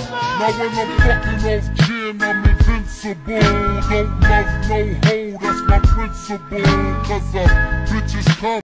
Now when I'm fucking off gin, I'm invincible. Don't love no hoe, that's my principle. Cause bitches come